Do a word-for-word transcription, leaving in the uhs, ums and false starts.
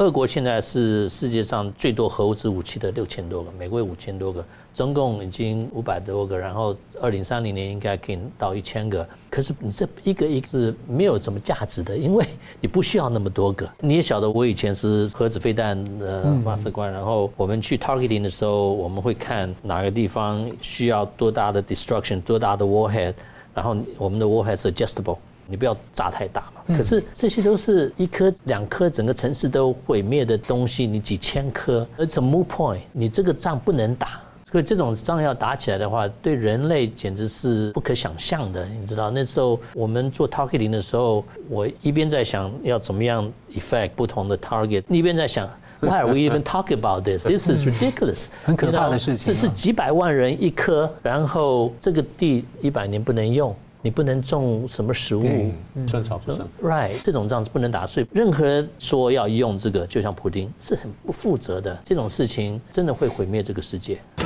俄国现在是世界上最多核物质武器的六千多个，美国有五千多个，中共已经五百多个，然后二零三零年应该可以到一千个。可是你这一个一个是没有什么价值的，因为你不需要那么多个。你也晓得，我以前是核子飞弹的发射官，然后我们去 targeting 的时候，我们会看哪个地方需要多大的 destruction， 多大的 warhead， 然后我们的 warhead 是 adjustable。你不要炸太大嘛，可是这些都是一颗两颗整个城市都毁灭的东西，你几千颗 ，it's a moot point， 你这个仗不能打。所以这种仗要打起来的话，对人类简直是不可想象的。你知道那时候我们做 targeting 的时候，我一边在想要怎么样 effect 不同的 target， 一边在想 Why are we even talking about this? This is ridiculous。 很可怕的事情、啊。 这是几百万人一颗，然后这个地一百年不能用。你不能种什么食物， 寸草不生。 Right， 这种仗是不能打，所以任何人说要用这个，就像普丁是很不负责的，这种事情真的会毁灭这个世界。